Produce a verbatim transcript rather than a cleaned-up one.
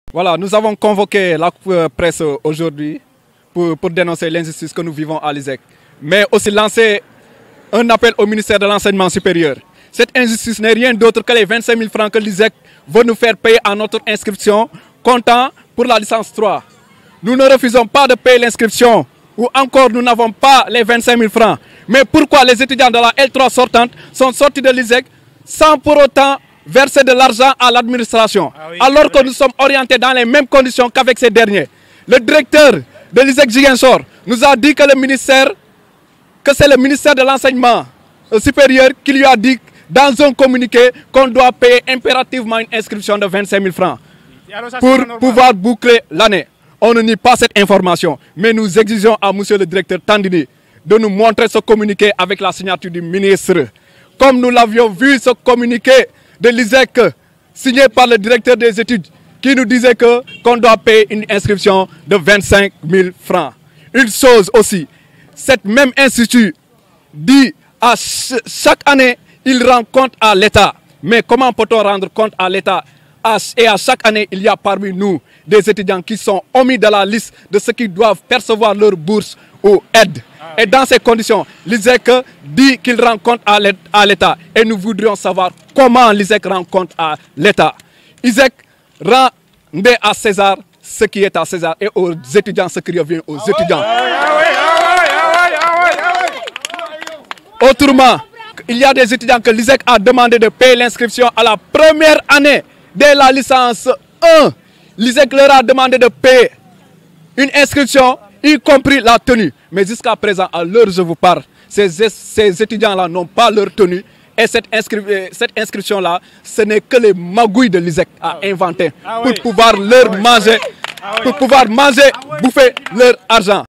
Voilà, nous avons convoqué la presse aujourd'hui pour, pour dénoncer l'injustice que nous vivons à l'I S E C, mais aussi lancer un appel au ministère de l'Enseignement supérieur. Cette injustice n'est rien d'autre que les vingt-cinq mille francs que l'I S E C veut nous faire payer à notre inscription, comptant pour la licence trois. Nous ne refusons pas de payer l'inscription, ou encore nous n'avons pas les vingt-cinq mille francs. Mais pourquoi les étudiants de la L trois sortante sont sortis de l'I S E C sans pour autant verser de l'argent à l'administration, ah oui, alors que nous sommes orientés dans les mêmes conditions qu'avec ces derniers? Le directeur de l'I S E C Ziguinchor nous a dit que le ministère, que c'est le ministère de l'Enseignement supérieur qui lui a dit dans un communiqué qu'on doit payer impérativement une inscription de vingt-cinq mille francs pour pouvoir boucler l'année. On ne nie pas cette information, mais nous exigeons à monsieur le directeur Tandini de nous montrer ce communiqué avec la signature du ministre. Comme nous l'avions vu, ce communiqué de l'I S E C signé par le directeur des études qui nous disait que qu'on doit payer une inscription de vingt-cinq mille francs. Une chose aussi, cette même institut dit à ch chaque année, il rend compte à l'État. Mais comment peut-on rendre compte à l'État? Et à chaque année, il y a parmi nous des étudiants qui sont omis de la liste de ceux qui doivent percevoir leur bourse ou aide. Et dans ces conditions, l'I S E C dit qu'il rend compte à l'État. Et nous voudrions savoir comment l'I S E C rend compte à l'État. l'I S E C rendez à César ce qui est à César et aux étudiants ce qui revient aux étudiants. Autrement, il y a des étudiants que l'I S E C a demandé de payer l'inscription à la première année dès la licence un. L'I S E C leur a demandé de payer une inscription, y compris la tenue. Mais jusqu'à présent, à l'heure où je vous parle, ces, ces étudiants-là n'ont pas leur tenue. Et cette, inscri cette inscription-là, ce n'est que les magouilles de l'I S E C à inventer pour pouvoir leur manger, pour pouvoir manger, bouffer leur argent.